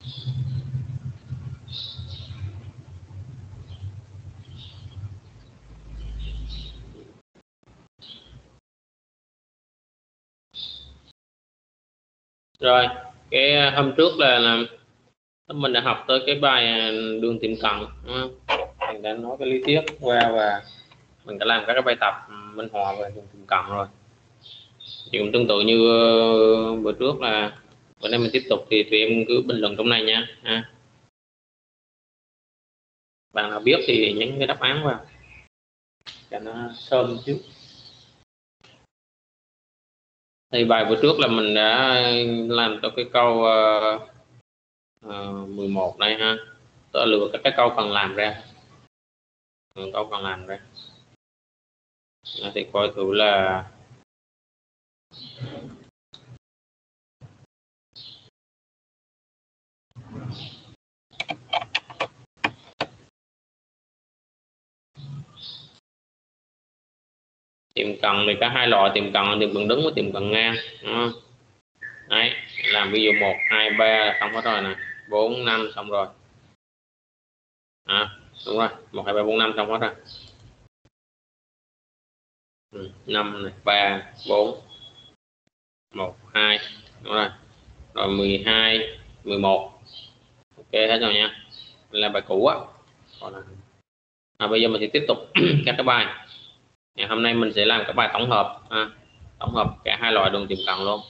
Rồi cái hôm trước là mình đã học tới cái bài đường tiệm cận, mình đã nói cái lý thuyết qua và mình đã làm các cái bài tập minh họa về đường tiệm cận rồi. Thì cũng tương tự như bữa trước là bữa nay mình tiếp tục, thì tụi em cứ bình luận trong này nha. Bạn nào biết thì nhấn cái đáp án vào cho nó sớm trước. Thì bài bữa trước là mình đã làm cho cái câu 11 này ha, tôi lựa các cái câu cần làm ra, câu cần làm ra. Thì coi thử là tiệm cận thì có hai loại: tiệm cận là tiệm cận đứng với tiệm cận ngang. Đấy, làm ví dụ 1, 2, 3 là xong hết rồi nè, 4, 5 xong rồi. Đúng rồi, 1, 2, 3, 4, 5 xong hết rồi. 5 này, 3, 4, 1, 2, đúng rồi. Rồi 12, 11. Ok hết rồi nha. Đây là bài cũ á. Còn là bây giờ mình sẽ tiếp tục các cái bài. Ngày hôm nay mình sẽ làm các bài tổng hợp, tổng hợp cả hai loại đường tiệm cận luôn.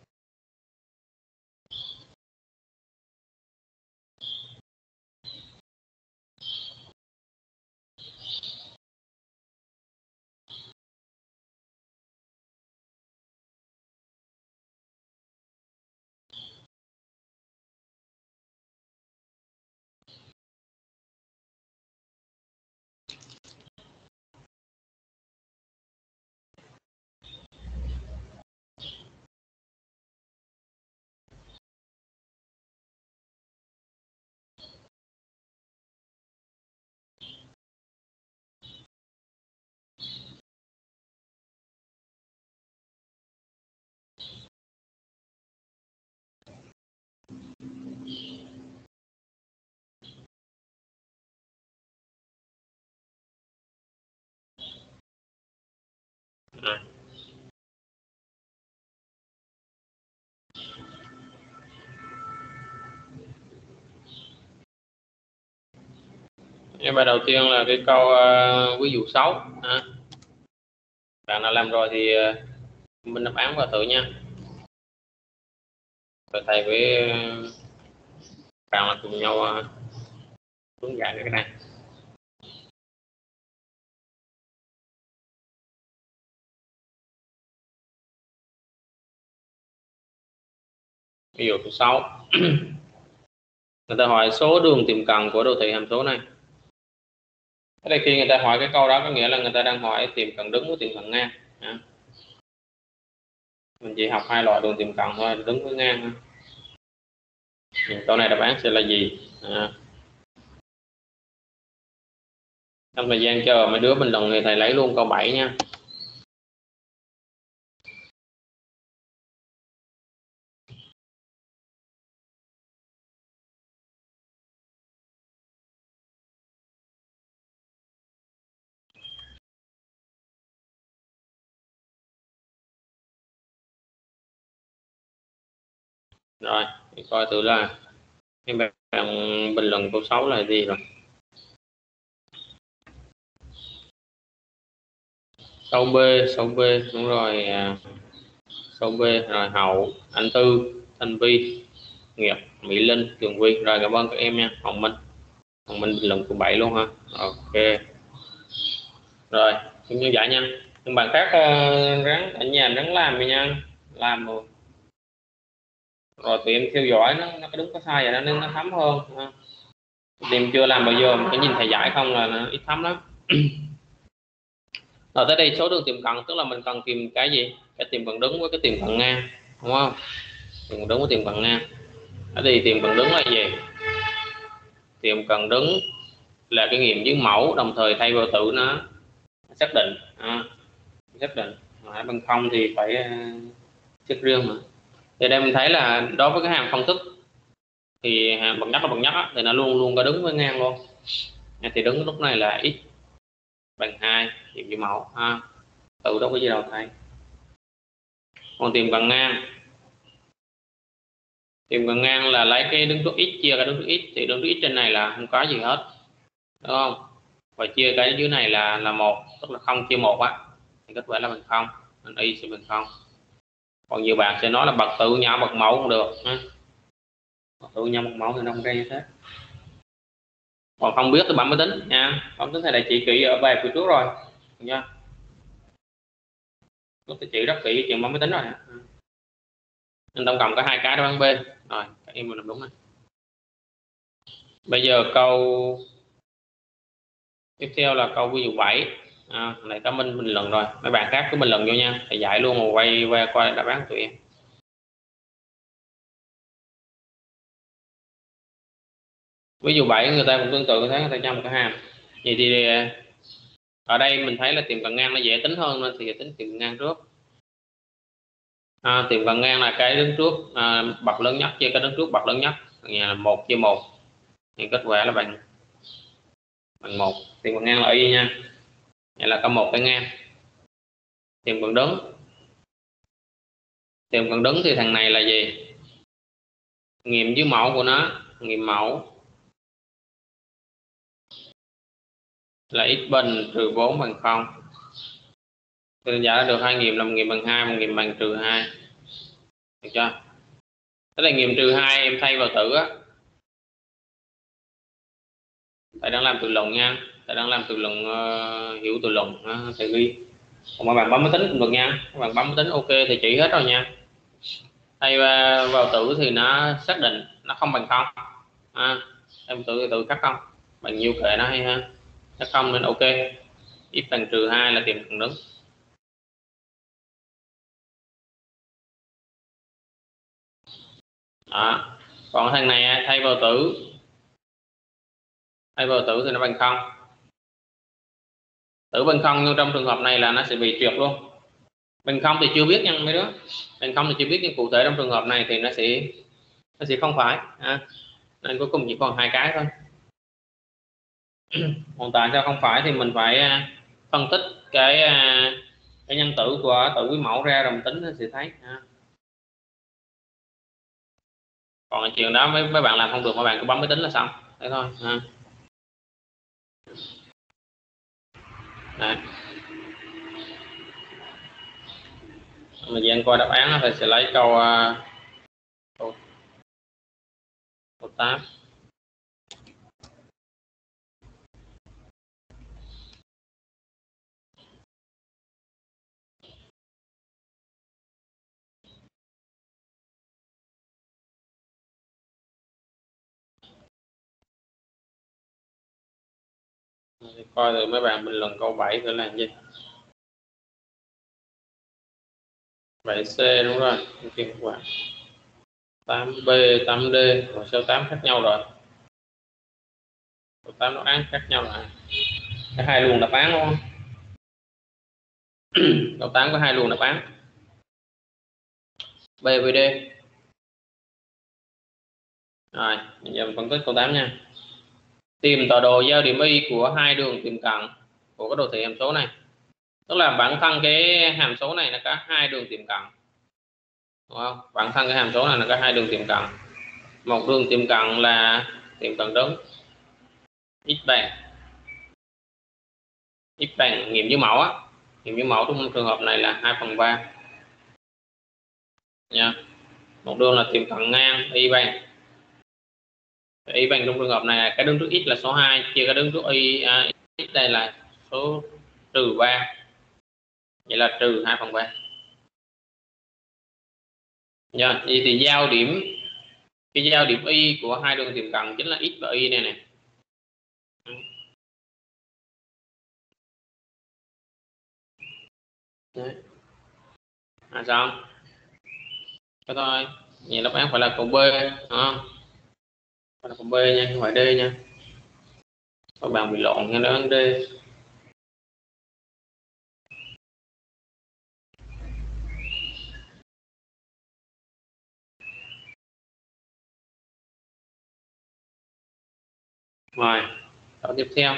Cái bài đầu tiên là cái câu ví dụ 6. Bạn nào làm rồi thì mình đáp án vào thử nha. Rồi thầy với bạn là cùng nhau hướng dẫn cái này. Ví dụ thứ 6. Người ta hỏi số đường tiệm cận của đồ thị hàm số này. Thế đây khi người ta hỏi cái câu đó có nghĩa là người ta đang hỏi tiệm cận đứng với tiệm cận ngang. Mình chỉ học hai loại đường tiệm cận thôi, đứng với ngang. Câu này đáp án sẽ là gì? Trong thời gian chờ mấy đứa bình luận thì thầy lấy luôn câu 7 nha. Rồi, thì coi thử là các bạn bình luận câu 6 là gì rồi. Câu B, đúng rồi. Câu B rồi Hậu, anh Tư, Thanh Vi, Nghiệp, Mỹ Linh, Tường Vi. Rồi cảm ơn các em nha. Hồng Minh bình luận câu 7 luôn ha. Ok. Rồi, như vậy nha. Những bạn khác ráng ở nhà ráng làm đi nha. Làm rồi tụi em theo dõi nó có đúng có sai vậy đó nên nó thấm hơn. Tìm chưa làm bao giờ cái nhìn thầy giải không là nó ít thấm lắm. Rồi tới đây số đường tiệm cận tức là mình cần tìm cái gì? Cái tiệm cận đứng với cái tiệm cận ngang, đúng không? Tiệm cận đứng với tiệm cận ngang. Thế thì tiệm cận đứng là gì? Tiệm cận đứng là cái nghiệm dưới mẫu đồng thời thay vào tử nó xác định. Xác định. Bằng không thì phải xét riêng mà. Thì đây mình thấy là đối với cái hàm phân tích thì bậc nhất là bậc nhất thì nó luôn luôn có đứng với ngang luôn. Thì đứng lúc này là x bằng 2 tìm chữ mẫu ha, tự đâu có gì đâu thầy. Còn tìm bằng ngang, tìm bằng ngang là lấy cái đứng trước x chia cái đứng trước x, thì đứng trước x trên này là không có gì hết, đúng không? Và chia cái dưới này là 1, tức là 0 chia 1 á, thì kết quả là bằng 0, nên y sẽ bằng 0. Còn nhiều bạn sẽ nói là bậc tự nhỏ bậc mẫu không được ha. Bậc tự nhỏ bậc mẫu thì nó không ra như thế. Còn không biết thì bạn mới tính nha, không tính thầy đã chỉ kỹ ở bài phía trước rồi nha, tôi chỉ rất kỹ chuyện bạn mới tính rồi. Nên tổng cộng có 2 cái đáp án B rồi, các em mình làm đúng này. Bây giờ câu tiếp theo là câu ví dụ 7. Này có bình luận rồi, mấy bạn khác cứ bình luận vô nha, thầy giải luôn rồi quay qua đáp án tụi em. Ví dụ 7 người ta cũng tương tự như thế, người ta cho một cái hàm. Vậy thì ở đây mình thấy là tìm cận ngang nó dễ tính hơn, nên thì tính tìm cận ngang trước. Tìm cận ngang là cái đứng trước bậc lớn nhất chia cái đứng trước bậc lớn nhất, là 1 chia 1, thì kết quả là bằng 1. Tìm cận ngang là y nha, vậy là có một cái ngang. Tìm cận đứng, tìm cận đứng thì thằng này là gì? Nghiệm dưới mẫu của nó, nghiệm mẫu là x bình trừ 4 bằng 0. Đơn giản được 2 nghiệm là 1 nghiệm bằng 2, 1 nghiệm bằng trừ 2, được chưa? Thế là nghiệm trừ 2 em thay vào tử á, thầy đang làm tự luận nha, thầy đang làm tự luận hiểu tự luận thầy ghi. Còn mà bạn bấm máy tính cũng được nha, các bạn bấm máy tính ok thì chỉ hết rồi nha. Thay vào tử thì nó xác định nó không bằng 0, em tự khắc không bằng nhiêu kệ nó hay ha, chắc không nên ok. X bằng trừ 2 là tìm cận đứng. Đó. Còn thằng này thay vào tử thì nó bằng 0, tử bằng 0, nhưng trong trường hợp này là nó sẽ bị trượt luôn. Bằng 0 thì chưa biết nha mấy đứa, bằng 0 thì chưa biết, nhưng cụ thể trong trường hợp này thì nó sẽ không phải nên cuối cùng chỉ còn 2 cái thôi. Còn tại sao không phải thì mình phải phân tích cái nhân tử của tử quy mẫu ra rồi mình tính nó sẽ thấy Còn chuyện đó mấy bạn làm không được, mấy bạn cứ bấm máy tính là xong thế thôi Đấy. Mình gian coi đáp án thì sẽ lấy câu 8. Coi rồi mấy bạn bình luận câu 7 phải làm gì. 7C đúng rồi, kết quả 8B 8D và số 8 khác nhau rồi, số 8 đáp án khác nhau rồi, có 2 luồng đáp án đúng không? Câu 8 có 2 luồng đáp án B và D. Rồi giờ mình phân tích câu 8 nha. Tìm tọa độ giao điểm y của hai đường tiệm cận của cái đồ thị hàm số này, tức là bản thân cái hàm số này nó có 2 đường tiệm cận, đúng không? Bản thân cái hàm số này nó có 2 đường tiệm cận, một đường tiệm cận là tiệm cận đứng x bằng nghiệm dưới mẫu nghiệm dưới mẫu trong trường hợp này là 2/3 nha. Một đường là tiệm cận ngang y bằng trong trường hợp này là cái đứng trước x là số 2 chia cái đứng trước y x đây là số trừ 3, vậy là trừ 2/3 nha. Vậy thì giao điểm y của hai đường tiệm cận chính là x và y này nè. Đấy. Sao cái thôi, vậy đáp án phải là câu B phải là câu B nha, không phải D nha, các bạn bị lộn nha, đáp án D. Rồi câu tiếp theo.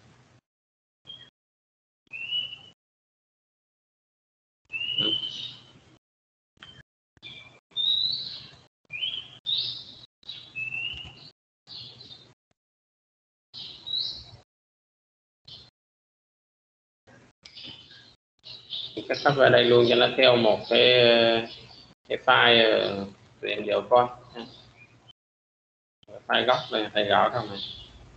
Cắt tắt vào đây luôn cho nó theo một cái file liền điều coi. File gốc này thầy gõ không này.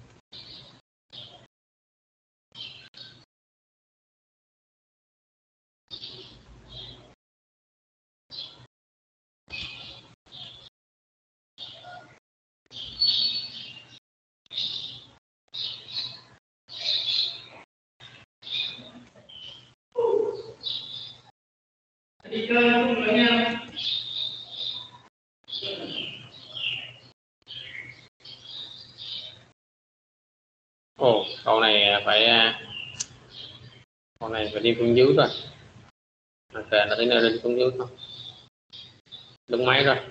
Ồ, câu này phải đi xuống dưới rồi. Ok, nó thấy nơi đi xuống dưới không? Đứng máy rồi.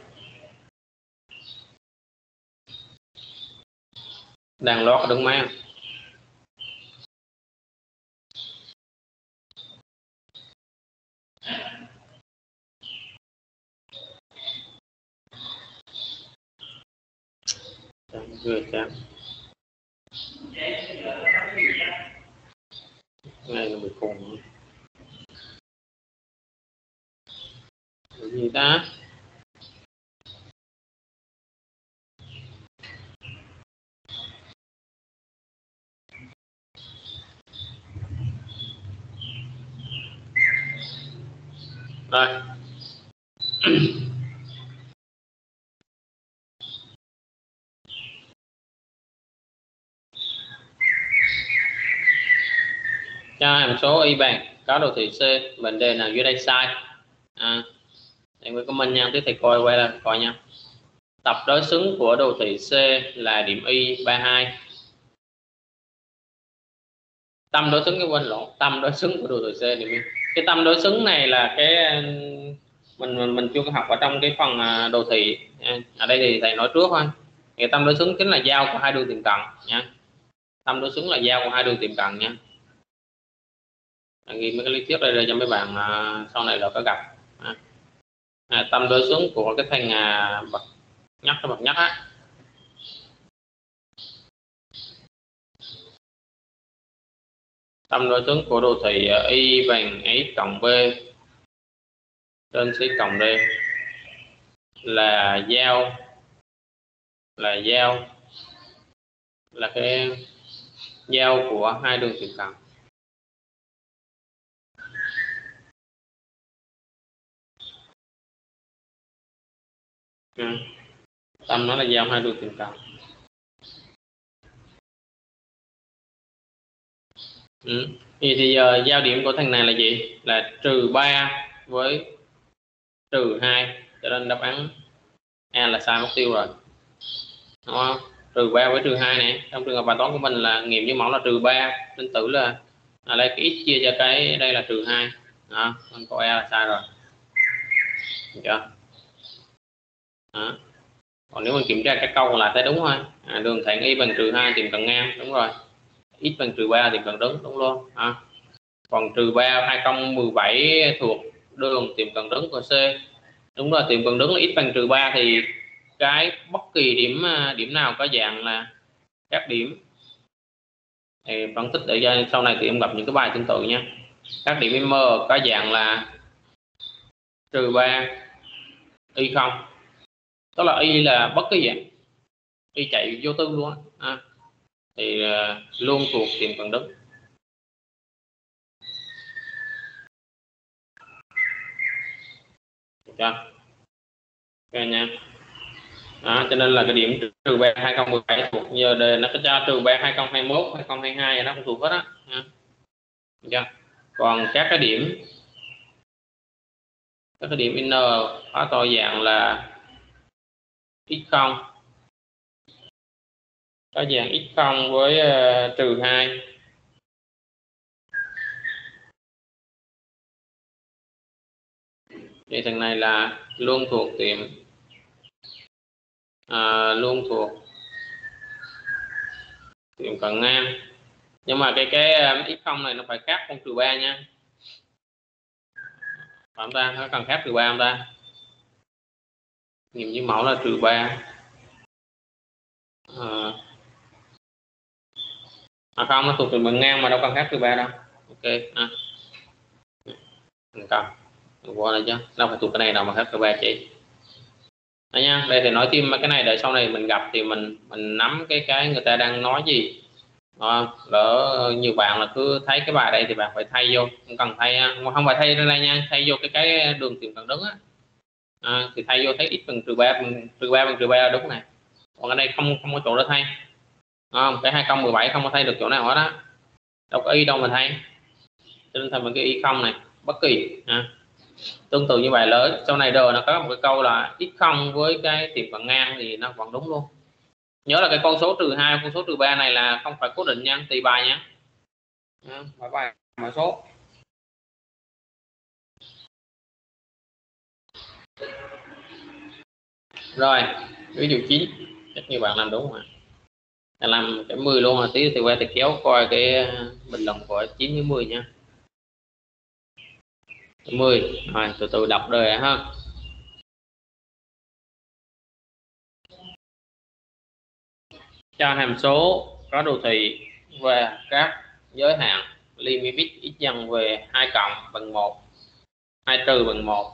Đang lót đứng máy không? Vừa chán. Này là mình cùng. Cái gì ta? Rồi. Cho hàm số y bằng có đồ thị C, vấn đề nào dưới đây sai. Thầy mới comment nha, tiếp thầy coi quay lại coi nha. Tập đối xứng của đồ thị C là điểm y 32. Tâm đối xứng, cái quên lộn, tâm đối xứng của đồ thị C điểm y. Cái tâm đối xứng này là cái mình chưa có học ở trong cái phần đồ thị. Ở đây thì thầy nói trước thôi. Cái tâm đối xứng chính là giao của hai đường tiệm cận nha. Tâm đối xứng là giao của hai đường tiệm cận nha. Ghi mấy cái lý thuyết đây cho mấy bạn sau này là có gặp. Tâm đối xứng của cái thanh bậc nhất á. Tâm đối xứng của đồ thị y bằng x cộng b trên c cộng d là giao là cái giao của hai đường tiệm cận. Tâm nó là giao hai đường tiệm cận. Thì giờ giao điểm của thằng này là gì? Là -3 với -2, cho nên đáp án A là sai mất tiêu rồi, đúng không? -3 với -2 này, trong trường hợp bài toán của mình là nghiệm với mẫu là -3 nên tử là lấy cái x chia cho cái đây là -2 đó, nên câu A là sai rồi. Được chưa? Đó. Còn nếu mình kiểm tra các câu còn lại thấy đúng thôi. Đường thẳng y bằng -2 tìm cận ngang, đúng rồi. X bằng -3 tìm cận đứng, đúng luôn. Còn -3 2017 thuộc đường tìm cận đứng của C, đúng rồi. Tìm cận đứng là x bằng -3 thì cái bất kỳ điểm nào có dạng là các điểm thì phân tích để cho sau này thì em gặp những cái bài tương tự nha. Các điểm M có dạng là -3 y không, tức là y là bất kỳ dạng y chạy vô tư luôn thì luôn thuộc tiệm cận đứng. Được chưa? Ok nha. Đó, cho nên là cái điểm -3 2017 thuộc giờ đề nó có cho -3 2021 2022 và nó không thuộc hết á. Được chưa? Còn các cái điểm n có to dạng là x0, có dạng x0 với -2 thì thằng này là luôn thuộc tiệm luôn thuộc tiệm cận ngang, nhưng mà cái x0 này nó phải khác con trừ 3 nha, phải không ta? Nó cần khác trừ 3 không ta? Nghiệm với mẫu là trừ 3. Không, nó thuộc tiệm cận ngang mà đâu cần khác trừ 3 đâu. Ok thành công qua đây chứ đâu phải thuộc cái này đâu mà khác trừ 3 chỉ. Đấy nha, đây thì nói thêm mấy cái này để sau này mình gặp thì mình nắm cái người ta đang nói gì. Lỡ nhiều bạn là cứ thấy cái bài đây thì bạn phải thay vô, không cần thay, không phải thay ra đây nha, thay vô cái đường tiệm cận đứng á, thì thay vô thấy x bằng trừ 3 bằng trừ 3 là đúng này, còn ở đây không có chỗ để thay, cái 2017 không có thay được chỗ nào hết á, đâu có y đâu mà thay, cho nên thành một cái y không này bất kỳ. Tương tự như vậy lớn sau này đời nó có một cái câu là x0 với cái tiệm cận ngang thì nó vẫn đúng luôn. Nhớ là cái con số trừ 2 con số trừ 3 này là không phải cố định nha, tùy bài nhé, phải bài mã số. Rồi ví dụ 9 chắc như bạn làm đúng mà, làm cái 10 luôn, mà tí thì qua thì kéo coi cái bình luận của 9 với 10 nha. 10 rồi từ từ đọc đời ha. Cho hàm số có đồ thị và các giới hạn limit x dần về 2 cộng bằng 1, 2 trừ bằng 1.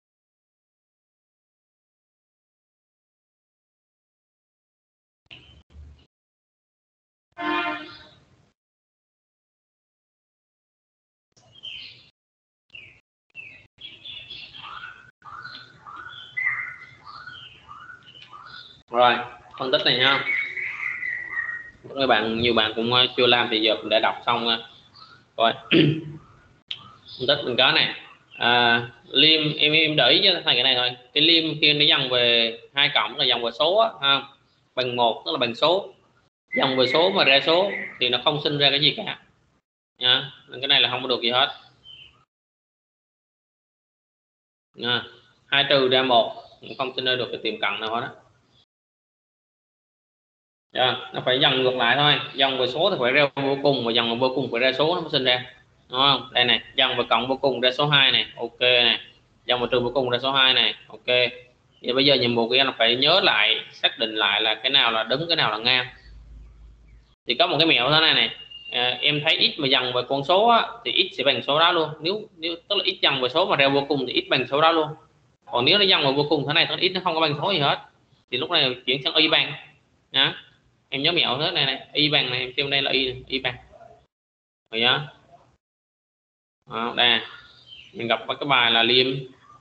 Rồi phân tích này nha, các bạn nhiều bạn cũng chưa làm thì giờ để đọc xong rồi. Phân tích mình có này, lim em để ý cho thằng cái này thôi, cái lim khi nó dần về 2 cộng là dần về số ha, bằng 1 tức là bằng số, dần về số mà ra số thì nó không sinh ra cái gì cả nha, cái này là không có được gì hết. 2 trừ ra 1 không sinh ra được cái tiệm cận nào hết đó. Nó phải dần ngược lại thôi, dần về số thì phải ra vô cùng, và dần vô cùng phải ra số nó mới sinh ra, đúng không? Đây này, dần về cộng vô cùng ra số 2 này, ok này, dần về trừ vô cùng ra số 2 này, ok. Thì bây giờ nhiệm vụ của em là phải nhớ lại, xác định lại là cái nào là đứng, cái nào là ngang. Thì có một cái mẹo thế này này, em thấy x mà dần về con số á, thì x sẽ bằng số đó luôn, nếu tức là x dần về số mà ra vô cùng thì x bằng số đó luôn. Còn nếu nó dần về vô cùng thế này thì x nó không có bằng số gì hết, thì lúc này chuyển sang y bằng nhá. Em nhớ mẹo thế này này, y bằng này, em xem đây là y bằng rồi nhá. Đây mình gặp cái bài là liêm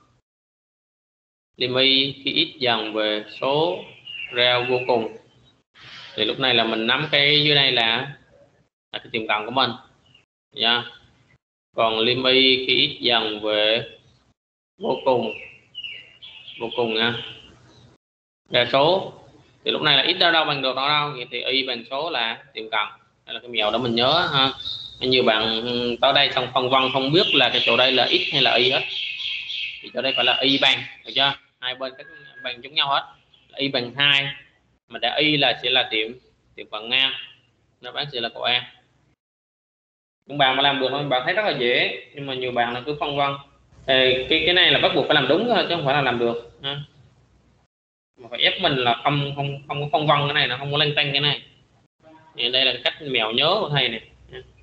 y khi x dần về số ra vô cùng, thì lúc này là mình nắm cái dưới đây là cái tiệm cận của mình nha. Còn liêm y khi x dần về vô cùng nha, ra số thì lúc này là x đâu bằng được đó đâu, vậy thì y bằng số là tiệm cận. Đây là cái mẹo đó mình nhớ ha. Nhiều bạn tới đây xong phân vân không biết là cái chỗ đây là x hay là y hết, thì chỗ đây phải là y bằng, được chưa? Hai bên các bằng giống nhau hết, y bằng 2 mà đã y là sẽ là tiệm cận ngang, nó bán sẽ là của A. Những bạn mà làm được bạn thấy rất là dễ, nhưng mà nhiều bạn là cứ phân vân. Cái này là bắt buộc phải làm đúng thôi chứ không phải là làm được ha. Mà phải ép mình là không có phân vân, cái này nó không có lanh tanh cái này. Thì đây là cái cách mèo nhớ của thầy này,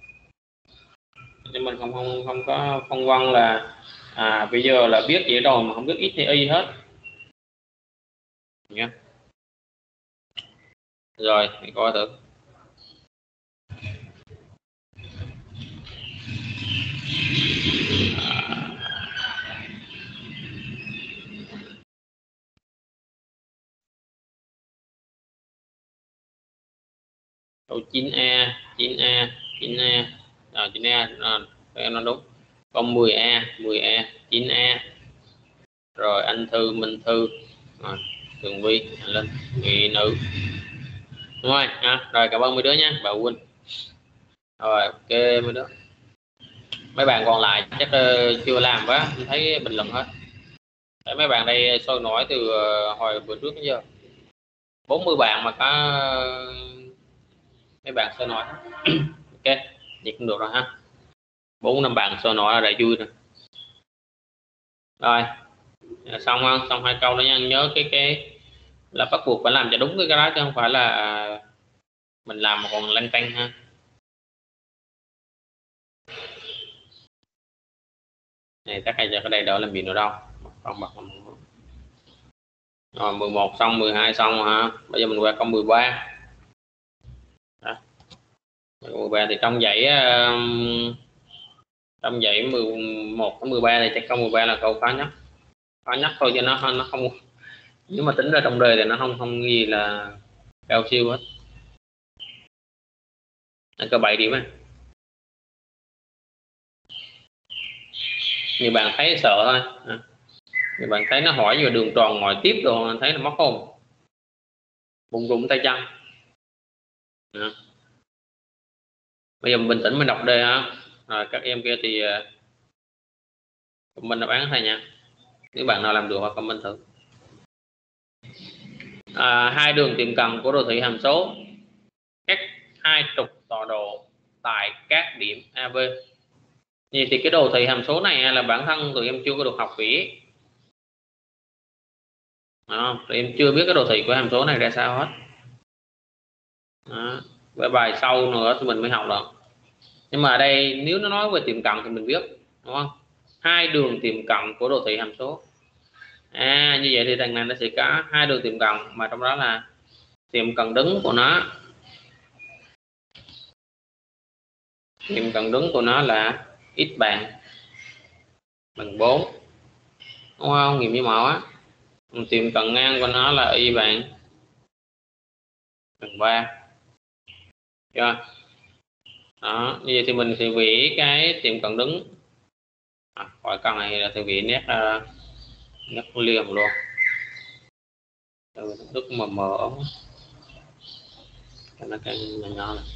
nên mình không có phân vân là bây giờ là biết vậy rồi mà không biết x hay y hết nha. Rồi mình coi thử. Câu 9A 9A 9A rồi 9A rồi, em nói đúng. Câu 10A 9A rồi anh Thư Minh Thư rồi Tường Vi Linh Nghị Nữ, đúng rồi rồi cảm ơn mấy đứa nha, bà Quỳnh. Rồi ok mấy đứa, mấy bạn còn lại chắc chưa làm quá, không thấy bình luận hết. Thấy mấy bạn đây sôi nổi từ hồi bữa trước đến giờ, 40 bạn mà có mấy bạn soi nói. Ok, vậy cũng được rồi ha. 4-5 bạn soi nói là đã vui rồi. Rồi xong không? Xong 2 câu đó nha. Nhớ cái là bắt buộc phải làm cho đúng cái đó chứ không phải là mình làm mà còn lanh canh ha. Này chắc hay giờ cái đây đỡ làm gì nữa đâu. Không bật. Rồi 11 xong, 12 xong hả? Bây giờ mình qua câu 13. Đó. 13 thì trong dãy 11 đến 13 thì chắc câu 13 là câu khó nhất thôi, cho nó không, nếu mà tính ra trong đời thì nó không gì là cao siêu hết. Câu 7 điểm á. Nhiều bạn thấy sợ thôi. Nhiều bạn thấy nó hỏi về đường tròn ngoại tiếp rồi thấy là mất hồn, bùng rụng tay chân. Bây giờ mình bình tĩnh mình đọc đề ha. Rồi các em kia thì comment đáp án thầy nha. Nếu bạn nào làm được hoặc comment thử. Hai đường tiệm cận của đồ thị hàm số cách hai trục tọa độ tại các điểm AB. Vậy thì cái đồ thị hàm số này là bản thân tụi em chưa có được học vẽ. Tụi em chưa biết cái đồ thị của hàm số này ra sao hết. Với bài sau nữa thì mình mới học được. Nhưng mà ở đây nếu nó nói về tiệm cận thì mình biết, đúng không? Hai đường tiệm cận của đồ thị hàm số. Như vậy thì thằng này nó sẽ có hai đường tiệm cận, mà trong đó là tiệm cận đứng của nó. Tiệm cận đứng của nó là x bằng 4, đúng không? Nghiệm với mẫu á. Tiệm cận ngang của nó là y bằng 3. Chưa? Đó, như vậy thì mình sẽ vẽ cái tiệm cận đứng. Khỏi cần này là thì vẽ nét liền luôn. Đức mà mở nó cái nhỏ này.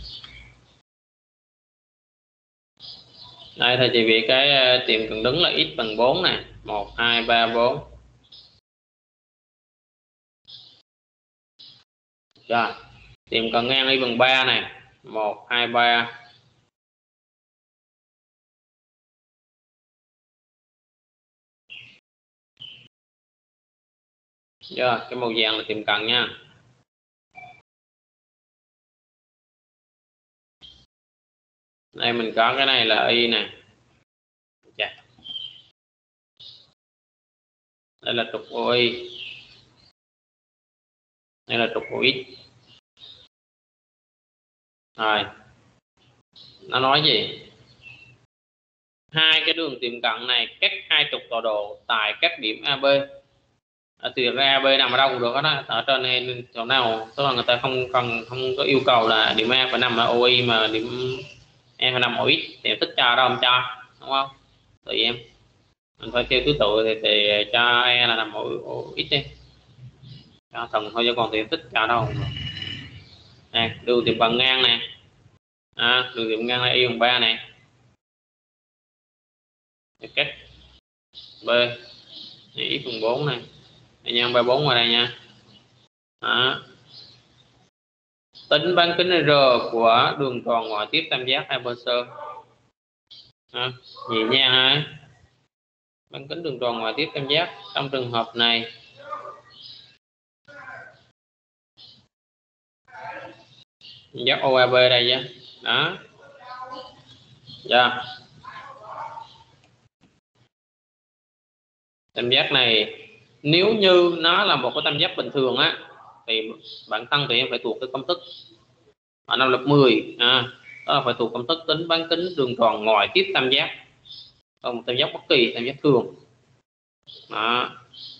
Đây thầy chỉ vì cái tiệm cận đứng là x bằng 4 này, 1 2 3 4. Rồi, tiệm cận ngang y bằng 3 này, 1 2 3. Rồi, cái màu vàng là tiệm cận nha. Đây mình có cái này là y này. Đây là trục OI. Đây là trục OX. Rồi. Nó nói gì? Hai cái đường tiệm cận này cách hai trục tọa độ tại các điểm AB. Thì ra AB nằm ở đâu cũng được đó. Ở trên này chỗ nào, tức là người ta không có yêu cầu là điểm A phải nằm ở OI mà điểm E phải nằm ở X, thì thích cho đâu không cho, đúng không? Tụi em mình phải theo thứ tự thì cho E là nằm ở X đi, cho thần thôi, chứ còn thì thích cho đâu. Nè, đường tiệm cận ngang nè, đường tiệm ngang là y bằng 3 này, cách B này x bằng 4 này, nhân 34 vào đây nha. Đó. Tính bán kính R của đường tròn ngoại tiếp tam giác Hyperser. Nhẹ nhàng ha. Bán kính đường tròn ngoại tiếp tam giác trong trường hợp này giác OAB đây nhé. Đó. Dạ. Tam giác này nếu như nó là một cái tam giác bình thường á thì bản thân thì em phải thuộc cái công thức ở năm lớp 10, đó là phải thuộc công thức tính bán kính đường tròn ngoại tiếp tam giác, còn một tam giác bất kỳ, tam giác thường. Đó.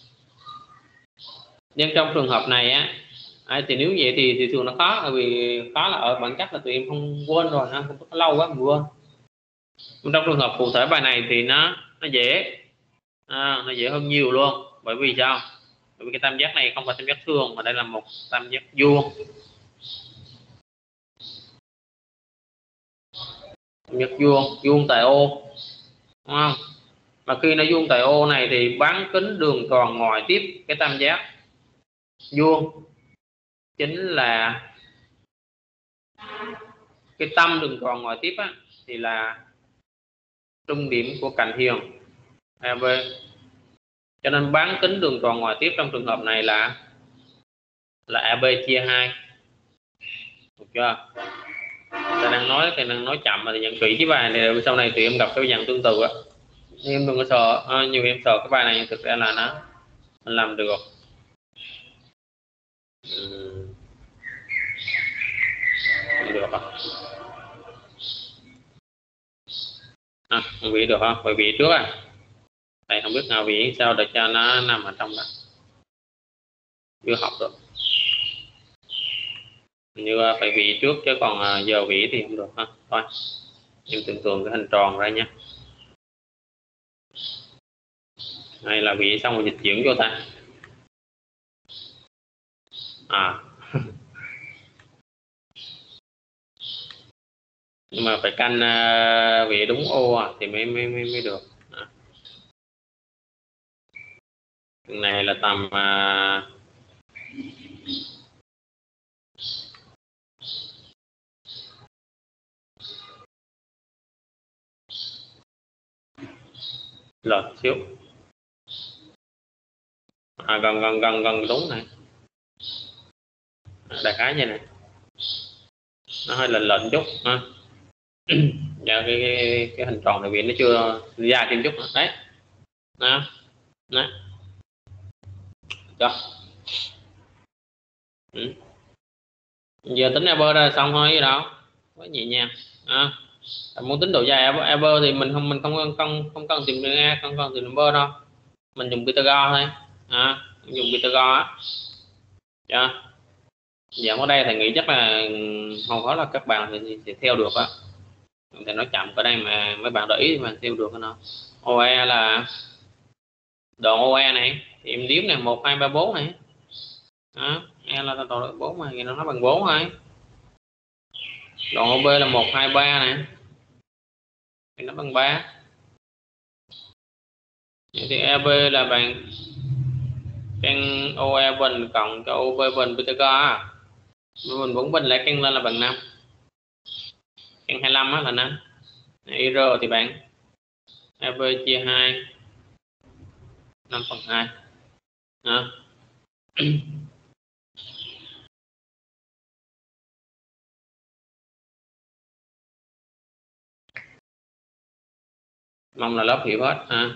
Nhưng trong trường hợp này á thì nếu vậy thì thường nó khó, bởi vì khó là ở bản chất là tụi em không quên rồi, không có lâu quá mình quên. Trong trường hợp cụ thể bài này thì nó dễ, nó dễ hơn nhiều luôn. Bởi vì sao? Bởi vì cái tam giác này không phải tam giác thường mà đây là một tam giác vuông. Tam giác vuông tại O, đúng không? Mà khi nó vuông tại O này thì bán kính đường tròn ngoại tiếp cái tam giác vuông chính là cái tâm đường tròn ngoài tiếp á, thì là trung điểm của cạnh huyền AB, cho nên bán kính đường tròn ngoài tiếp trong trường hợp này là AB chia 2, được chưa? Thầy đang nói chậm mà thì nhận kỹ cái bài này, sau này tụi em gặp cái dạng tương tự á, em đừng có sợ. Nhiều em sợ cái bài này, thực ra là nó mình làm được. Được không vị được không? Phải vị trước thầy không biết nào vị sao để cho nó nằm ở trong đó, chưa học được. Như phải vị trước chứ còn giờ vị thì không được ha. Thôi em tưởng tượng cái hình tròn ra nhé, hay là vị xong rồi dịch chuyển vô ta nhưng mà phải canh vị đúng ô thì mới được. Cái này là tầm lệch xíu, gần đúng này, đại khái như này, nó hơi lệch chút ha. Dạ, cái hình tròn này vì nó chưa ra thêm chút đấy, đó cho giờ tính Ever ra xong thôi, gì đâu quá nhẹ nhàng. Muốn tính độ dài Ever thì mình không cần tìm đường A, không cần tìm đường B đâu, mình dùng Pythagore thôi. Dùng Pythagore á. Dạ ở đây thầy nghĩ chắc là hầu hết là các bạn thì theo được á, thầy nói chậm ở đây mà mấy bạn để ý mà theo được nó. OE là đoạn OE này thì em đếm này 1 2 3 4 này, E là đoạn 4 mà thì nó bằng 4 thôi. Đoạn OB là 1 2 3 này thì nó bằng 3. Vậy thì EB là bằng căn OE bình cộng cho OB bình Pythagore. Mình vẫn bình lại căn lên là bằng 5, căn 25 á là 5. Ir thì bạn EB chia 2 5/2 mong là lớp hiểu hết ha.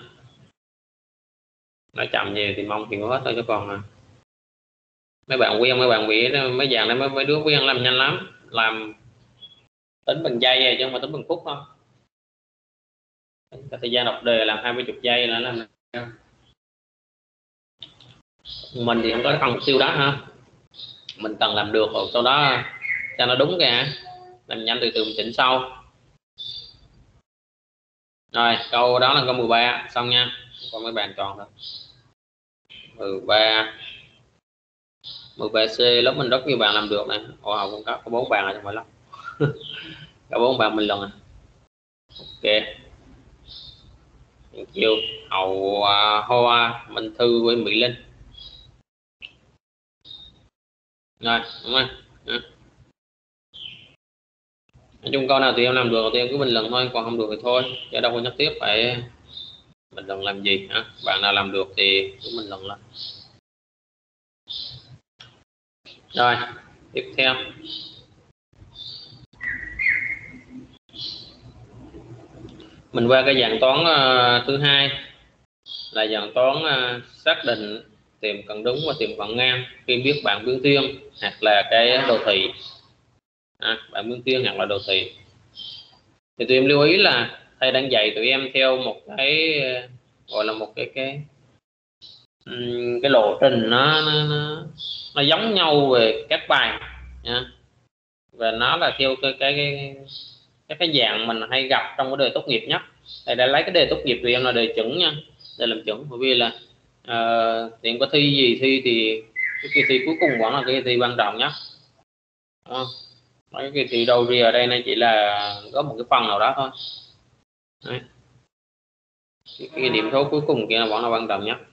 Nói chậm gì thì mong hiểu hết thôi, chứ còn mấy bạn quen, mấy bạn bị mấy dạng này mấy đứa quen làm nhanh lắm, làm tính bằng giây rồi chứ không phải tính bằng phút thôi. Cái thời gian đọc đề làm 20 giây là làm. Mình thì không có cần mục tiêu đó ha, mình cần làm được rồi sau đó cho nó đúng kìa, làm nhanh từ từ mình chỉnh sau. Rồi câu đó là câu 13 xong nha, còn mấy bạn chọn thôi. 13C lớp mình rất nhiều bạn làm được này. Học cũng có 4 bạn rồi không phải lắm. Có 4 bạn mình lần này. Ok, chiều Hậu Hoa Minh Thư với Mỹ Linh. Rồi đúng không? Nói chung câu nào thì em làm được thì em cứ bình luận thôi, còn không được thì thôi, chứ đâu có nhất thiết phải bình luận làm gì hả. Bạn nào làm được thì cứ bình luận lên. Rồi tiếp theo mình qua cái dạng toán thứ hai là dạng toán xác định tìm cận đúng và tìm cận ngang khi biết bảng biến thiên hoặc là cái đồ thị. Bảng biến thiên hoặc là đồ thị thì tụi em lưu ý là thầy đang dạy tụi em theo một cái gọi là một cái lộ trình nó giống nhau về các bài nha, và nó là theo cái dạng mình hay gặp trong cái đề tốt nghiệp nhất. Thầy đã lấy cái đề tốt nghiệp tụi em là đề chuẩn nha, để làm chuẩn, bởi vì là thì em có thi gì thi thì cái kỳ thi cuối cùng vẫn là cái kỳ thi quan trọng nhất. Cái kỳ thi đâu đi ở đây nó chỉ là có một cái phần nào đó thôi. Đấy. Cái điểm số cuối cùng kia là vẫn là quan trọng nhất.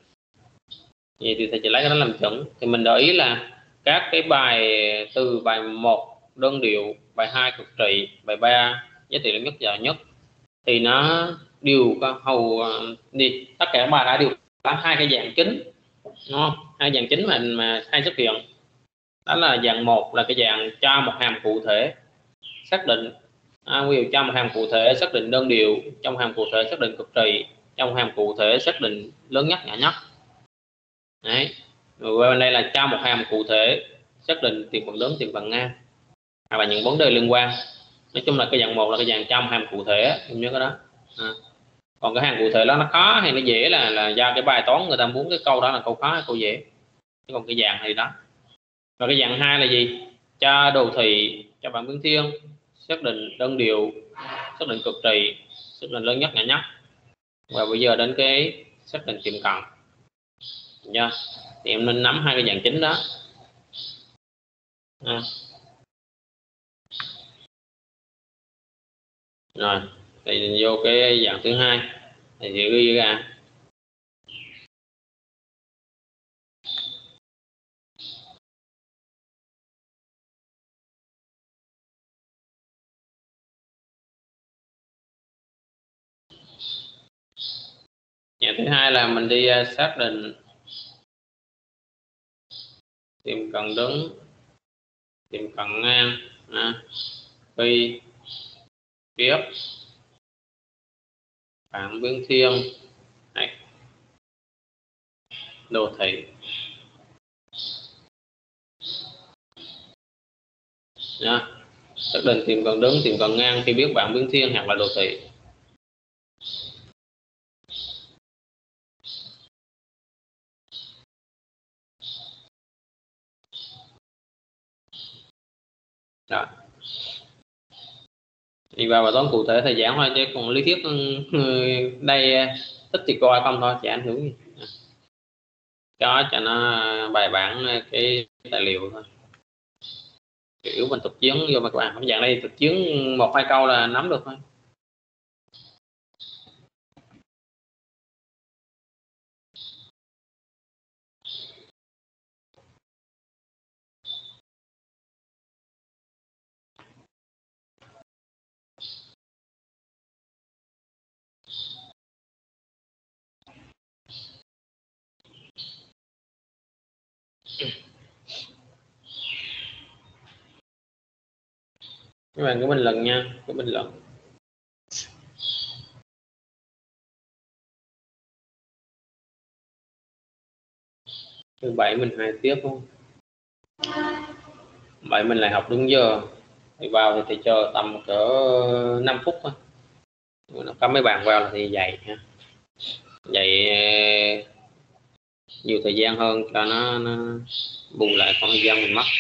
Vậy thì thầy chỉ lấy cái đó làm chuẩn. Thì mình để ý là các cái bài từ bài 1 đơn điệu, bài 2 cực trị, bài 3 giá trị lớn nhất và nhất, thì nó đều có hầu đi tất cả bài đã đều có hai cái dạng chính, đúng không? Hai dạng chính mà hay xuất hiện, đó là dạng một là cái dạng cho một hàm cụ thể xác định, ví dụ cho một hàm cụ thể xác định đơn điệu, trong hàm cụ thể xác định cực trị, trong hàm cụ thể xác định lớn nhất nhỏ nhất. Đấy, rồi bên đây là cho một hàm cụ thể xác định tiền phần lớn, tiền phần ngang, hoặc là những vấn đề liên quan. Nói chung là cái dạng một là cái dạng trong hàm cụ thể, em nhớ cái đó. Còn cái hàm cụ thể đó nó khó hay nó dễ là do cái bài toán người ta muốn cái câu đó là câu khó hay câu dễ. Còn cái dạng này đó. Rồi cái dạng hai là gì? Cho đồ thị, cho bảng biến thiên, xác định đơn điệu, xác định cực trị, xác định lớn nhất nhỏ nhất. Và bây giờ đến cái xác định tiệm cận nha. Thì em nên nắm hai cái dạng chính đó. Rồi thì vô cái dạng thứ hai thì sẽ ghi ra dạng thứ hai là mình đi xác định tìm cận đứng, tìm cận ngang, phi tiếp bảng biến thiên, đồ thị nha. Xác định tìm cận đứng, tìm cận ngang khi biết bảng biến thiên hoặc là đồ thị. Rồi. Đi vào bài toán cụ thể thầy giảng thôi, chứ còn lý thuyết đây thích thì coi không thôi, chả ảnh hưởng gì. Có cho nó bài bản cái tài liệu thôi. Kiểu mình thực chiến vô mà các bạn không dạng đây thực chiến một hai câu là nắm được thôi. Các bạn cứ bình luận nha, cứ bình luận. Thứ bảy mình 2 tiết không? 7 mình lại học đúng giờ. Thì vào thì thầy chờ tầm cỡ 5 phút thôi. Có mấy bạn vào là thì dạy ha. Dạy nhiều thời gian hơn cho nó bù lại khoảng thời gian mình mất.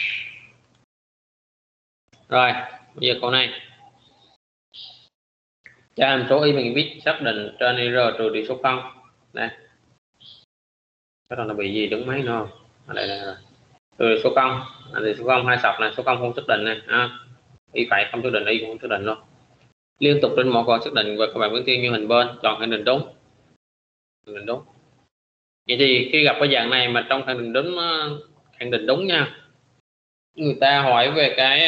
Rồi, bây giờ câu này. Cho hàm số y mình viết xác định trên r trừ đi số 0. Đây. Cái đó nó bị gì đứng máy nó không? Đây rồi. Trừ số 0, thì số 0 hai sọc này, số 0 không xác định này, y phải không xác định, y cũng không xác định luôn. Liên tục trên một con xác định và các bạn biến thiên như hình bên, chọn khẳng định đúng. Khẳng định đúng. Vậy thì khi gặp cái dạng này mà trong khẳng định đúng, khẳng định đúng nha, người ta hỏi về cái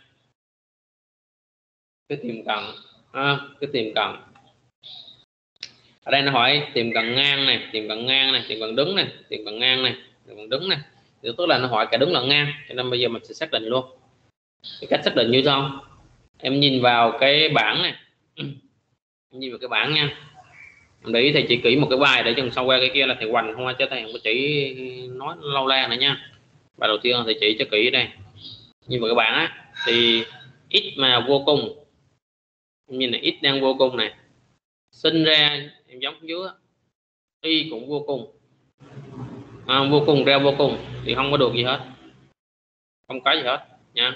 tiệm cận, cái tiệm cận. Ở đây nó hỏi tiệm cận ngang này, tiệm cận ngang này, tiệm cận đứng này, tiệm cận ngang này, tiệm cận đứng này. Thì tức là nó hỏi cả đứng lẫn ngang, cho nên bây giờ mình sẽ xác định luôn. Cái cách xác định như sau. Em nhìn vào cái bảng này, nhìn vào cái bảng nha. Em để ý thầy chỉ kỹ một cái bài để chừng sau qua cái kia là thầy hoành không, chứ thầy không có chỉ nói lâu la nữa nha. Bài đầu tiên thầy chỉ cho kỹ ở đây. Nhìn vào cái bảng á, thì x mà vô cùng, nhìn này x đang vô cùng này, sinh ra em giống dưới y cũng vô cùng, vô cùng ra vô cùng thì không có được gì hết, không có gì hết nha.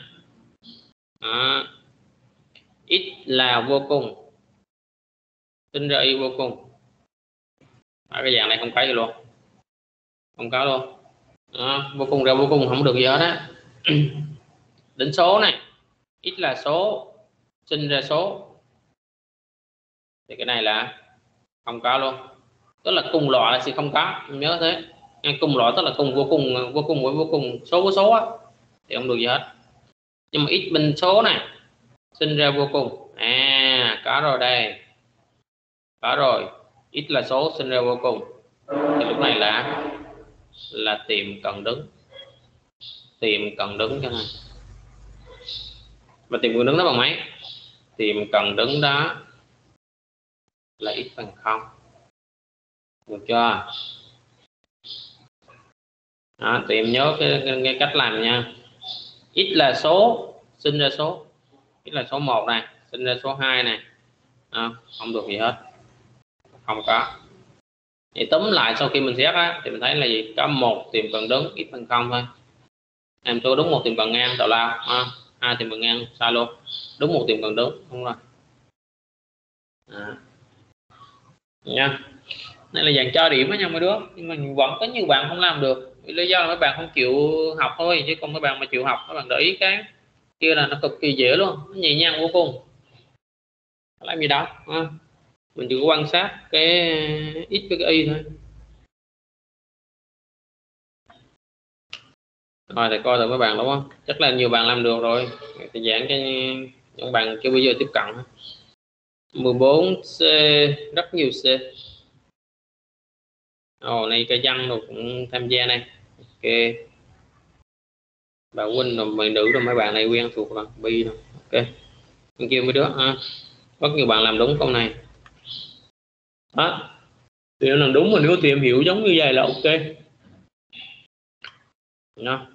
X là vô cùng, sinh ra y vô cùng, cái dạng này không có gì luôn, không có luôn. Vô cùng ra vô cùng không được gì hết á. Đến số này, x là số, sinh ra số, thì cái này là không có luôn. Tức là cùng loại là sẽ không có, nhớ thế. Cùng loại tức là cùng vô cùng với vô cùng, số với số á, thì không được gì hết. nhưng mà x bình số này sinh ra vô cùng. Có rồi đây, có rồi, x là số sinh ra vô cùng, thì lúc này là tìm cận đứng, tìm cận đứng cho này. Và tìm cận đứng đó bằng mấy? Tìm cận đứng đó là x bằng 0, được chưa? Đó, tụi em nhớ cái cách làm nha. X là số sinh ra số, x là số 1 này sinh ra số 2 này, không được gì hết, không có. Thì túm lại sau khi mình xét á, thì mình thấy là gì? Có một tìm cận đứng x bằng 0 thôi. Em số đúng một tìm cận ngang tào lao, hai tìm cận ngang sai luôn, đúng một tìm cận đứng, đúng rồi. Nha, đây là dạng cho điểm với nhau mấy đứa, nhưng mà vẫn có nhiều bạn không làm được, lý do là mấy bạn không chịu học thôi, chứ còn mấy bạn mà chịu học, các bạn để ý cái kia là nó cực kỳ dễ luôn, nó nhẹ nhàng vô cùng, làm gì đâu. Mình chỉ quan sát cái x với cái y thôi. Rồi thì coi thử mấy bạn đúng không, chắc là nhiều bạn làm được rồi, thì giảng cho những bạn chưa bao giờ tiếp cận. 14C, rất nhiều C. Này cái dân rồi cũng tham gia này. Ok, bà Huynh rồi mày nữ rồi, mấy bạn này quen thuộc rồi, Bi rồi. Ok, bên kia mấy đứa rất nhiều bạn làm đúng câu này đó. Thì làm đúng mà nếu tìm hiểu giống như vậy là ok đó.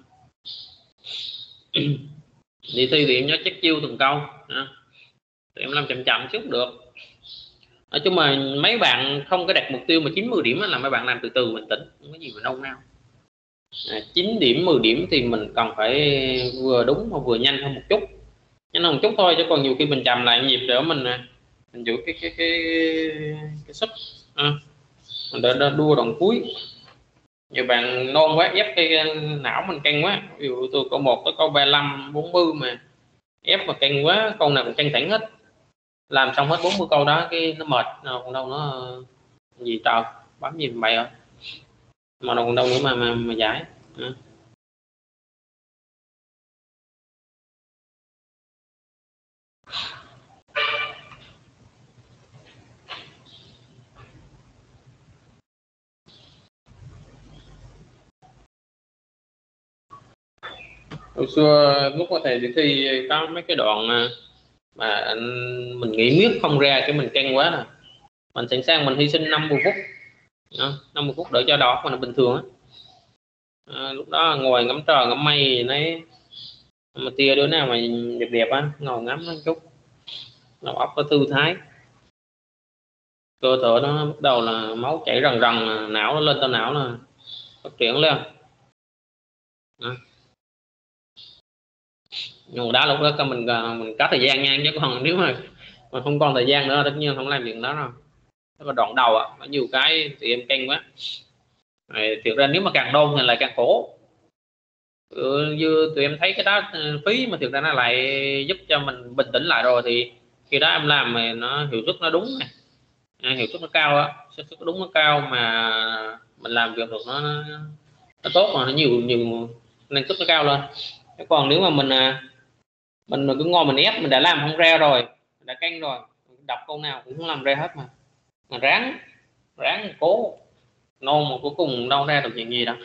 Đi thi thì em nhớ chắc chiêu từng câu đó. Em làm chậm chậm chút được. Nói chung mà mấy bạn không có đặt mục tiêu mà 90 điểm là mấy bạn làm từ từ, mình tỉnh, không có gì mà nôn nao. 9 điểm 10 điểm thì mình cần phải vừa đúng hoặc vừa nhanh hơn một chút, nhanh hơn một chút thôi, chứ còn nhiều khi mình chậm lại nhịp để mình giữ cái sức để đua đoạn cuối. Nhiều bạn nôn quá, ép cái não mình căng quá, ví dụ từ câu 1 tới câu 35 40 mà ép mà căng quá, câu nào cũng căng thẳng hết, làm xong hết 40 câu đó cái nó mệt, còn đâu nó gì trời, bấm gì mày rồi mà đâu còn đâu nữa mà giải. Hồi xưa lúc có thầy đi thi có mấy cái đoạn mà mình nghĩ miết không ra, cái mình căng quá nè, mình sẵn sàng mình hy sinh 50 phút 50 phút để cho đó mà nó bình thường á. Lúc đó ngồi ngắm trời ngắm mây đấy, mà tia đứa nào mà đẹp đẹp á ngồi ngắm nó chút, đầu óc có thư thái, cơ thể nó bắt đầu là máu chảy rần rần, não nó lên tới não là phát triển lên. Nhưng mà đó lúc đó mình có thời gian nha, chứ còn nếu mà không còn thời gian nữa tất nhiên không làm chuyện đó đâu. Nó có đoạn đầu có nhiều cái thì em căng quá. Thực ra nếu mà càng đôn thì lại càng khổ. Như tụi em thấy cái đó phí, mà thực ra nó lại giúp cho mình bình tĩnh lại rồi, thì khi đó em làm mà nó hiệu suất nó đúng này, hiệu suất nó cao á, hiệu suất đúng nó cao, mà mình làm việc được nó tốt, mà nó nhiều năng suất nó cao lên. Còn nếu mà mình cứ ngồi mình ép, mình đã làm không ra rồi, mình đã căng rồi, đọc câu nào cũng không làm ra hết, mà ráng ráng cố nôn mà cuối cùng đâu ra được chuyện gì đâu.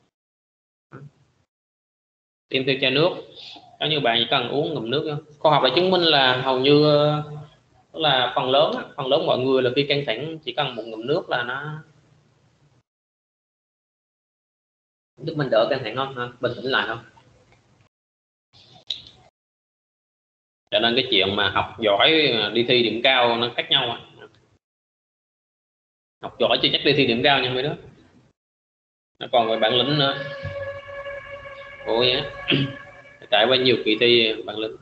Tìm theo chai nước, có như bạn chỉ cần uống ngụm nước thôi. Khoa học đã chứng minh là hầu như là phần lớn mọi người là khi căng thẳng chỉ cần một ngụm nước là nó giúp mình đỡ căng thẳng hơn, bình tĩnh lại không. Cho nên cái chuyện mà học giỏi đi thi điểm cao nó khác nhau. Học giỏi chưa chắc đi thi điểm cao nha mấy đứa, nó còn về bản lĩnh nữa. Ủa á, trải qua nhiều kỳ thi bản lĩnh.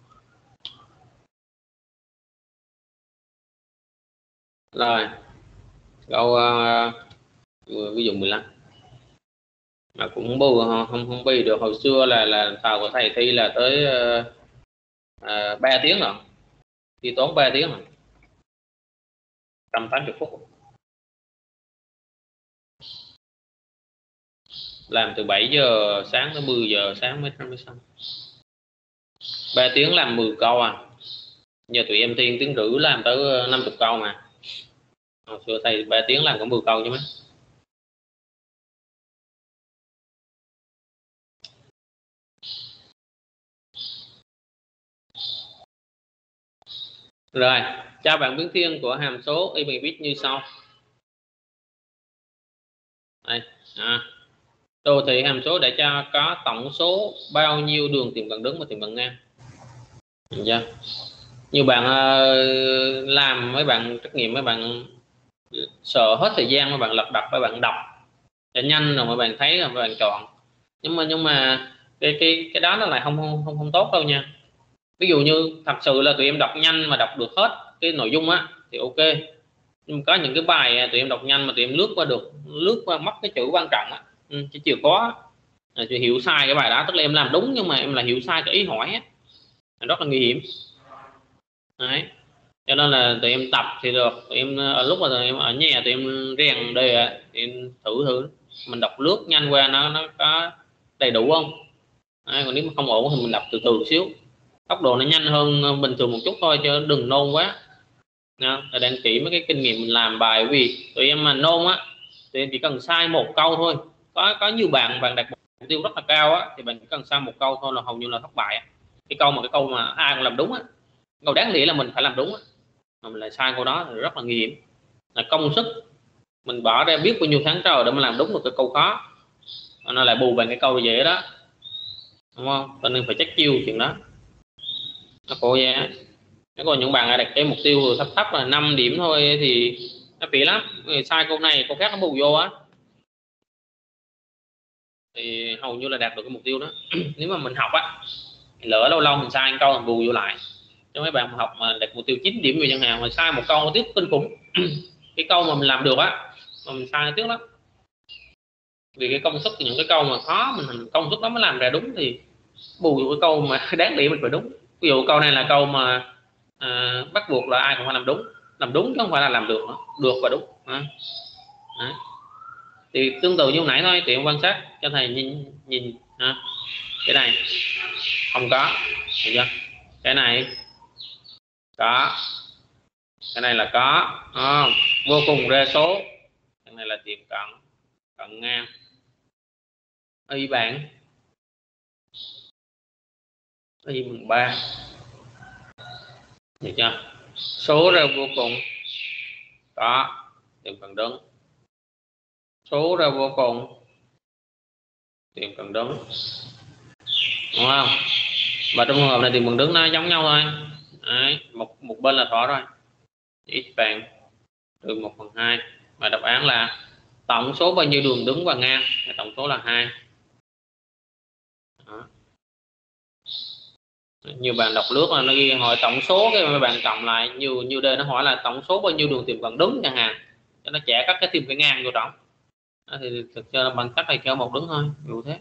Rồi câu ví dụ 15 mà cũng bù không bi được. Hồi xưa là thầu của thầy thi là tới 3 tiếng rồi, thi tốn 3 tiếng rồi, 180 phút, làm từ 7 giờ sáng tới 10 giờ sáng mới xong. 3 tiếng làm 10 câu à? Giờ tụi em tiên tiếng rưỡi làm tới 50 câu mà. Hồi xưa thầy 3 tiếng làm có 10 câu chứ mấy. Rồi, cho bạn biến thiên của hàm số y bằng viết như sau. Đây, đồ thị hàm số để cho có tổng số bao nhiêu đường tìm cận đứng và tìm cận ngang. Được chưa? Như bạn làm, mấy bạn trắc nghiệm, mấy bạn sợ hết thời gian, mấy bạn lật đật, mấy bạn đọc cho nhanh rồi mấy bạn thấy rồi mấy bạn chọn. Nhưng mà cái đó nó lại không tốt đâu nha. Ví dụ như thật sự là tụi em đọc nhanh mà đọc được hết cái nội dung á thì ok. Nhưng có những cái bài tụi em đọc nhanh mà tụi em lướt qua mất cái chữ quan trọng á, cái chìa khóa, thì hiểu sai cái bài đó, tức là em làm đúng nhưng mà em là hiểu sai cái ý hỏi á, rất là nguy hiểm. Đấy, cho nên là tụi em tập thì được, tụi em ở lúc mà tụi em ở nhà tụi em rèn đề, tụi em thử mình đọc lướt nhanh qua nó có đầy đủ không. Đấy, còn nếu mà không ổn thì mình đọc từ từ xíu, tốc độ nó nhanh hơn bình thường một chút thôi, chứ đừng nôn quá. Là đang chỉ mấy cái kinh nghiệm mình làm bài, vì tụi em mà nôn á thì em chỉ cần sai một câu thôi. Có nhiều bạn đạt mục tiêu rất là cao á, thì bạn chỉ cần sai một câu thôi là hầu như là thất bại. Cái câu mà ai cũng làm đúng á, câu đáng lẽ là mình phải làm đúng á, mà mình lại sai câu đó thì rất là nguy hiểm. Là công sức mình bỏ ra biết bao nhiêu tháng trời để mà làm đúng được cái câu khó, nó lại bù bằng cái câu dễ đó, đúng không? Cho nên phải chắc chiêu chuyện đó nó khổ vậy. Nếu còn những bạn đặt cái mục tiêu thấp thấp là 5 điểm thôi thì nó phí lắm, sai câu này câu khác nó bù vô á thì hầu như là đạt được cái mục tiêu đó. Nếu mà mình học á, lỡ lâu lâu mình sai một câu mình bù vô lại. Cho mấy bạn học mà đạt mục tiêu 9 điểm về chẳng hạn, mà sai một câu tiếp kinh khủng. Cái câu mà mình làm được á mà mình sai tiếc lắm, vì cái công sức, những cái câu mà khó mình công sức đó mới làm ra đúng thì bù vô cái câu mà đáng lẽ mình phải đúng. Ví dụ câu này là câu mà bắt buộc là ai cũng phải làm đúng chứ không phải là làm được nữa. Được và đúng. Đấy. Thì tương tự như nãy thôi, tiện quan sát cho thầy nhìn cái này không có, được chưa? Cái này có, cái này là có, vô cùng ra số, cái này là tiệm cận ngang y bạn y bằng 3, được chưa? Số ra vô cùng có tiệm cận đứng, số ra vô cùng tiệm cận đứng, đúng không? Và trong trường hợp này thì bằng đứng nó giống nhau thôi. Đấy, một bên là thỏa rồi, x bằng được 1/2, và đáp án là tổng số bao nhiêu đường đứng và ngang, tổng số là 2. Đó. Nhiều bạn đọc lướt là nó ghi hỏi tổng số, cái mà bạn cộng lại nhiều đề nó hỏi là tổng số bao nhiêu đường tìm cận đứng chẳng hạn, cho nó chẻ các cái tìm cái ngang vô trọng. Đó, thì thực ra là bằng cách này kéo một đứng thôi, dù thế.